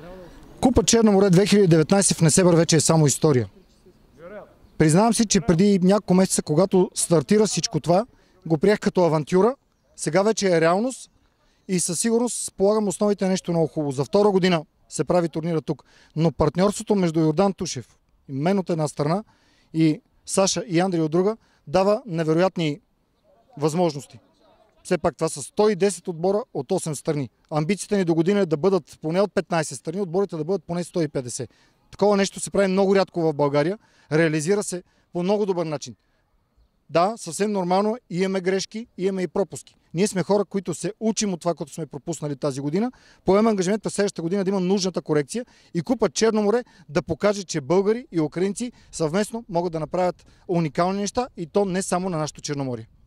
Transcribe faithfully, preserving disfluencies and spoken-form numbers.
Купа Черно море две хиляди и деветнадесета в Несебър вече е само история. Признавам си, че преди няколко месеца, когато стартира всичко това, го приех като авантюра. Сега вече е реалност и със сигурност полагам основите на нещо много хубаво. За втора година се прави турнира тук. Но партньорството между Йордан Тушев и мен от една страна и Саша и Андри от друга дава невероятни възможности. Все пак това са сто и десет отбора от осем страни. Амбицията ни до година е да бъдат поне от петнадесет страни, отборите да бъдат поне сто и петдесет. Такова нещо се прави много рядко в България. Реализира се по много добър начин. Да, съвсем нормално, имаме грешки, имаме и пропуски. Ние сме хора, които се учим от това, което сме пропуснали тази година. Поемаме ангажимент през следващата година да има нужната корекция и Купа Черно море да покаже, че българи и украинци съвместно могат да направят уникални неща и то не само на нашето Черноморие.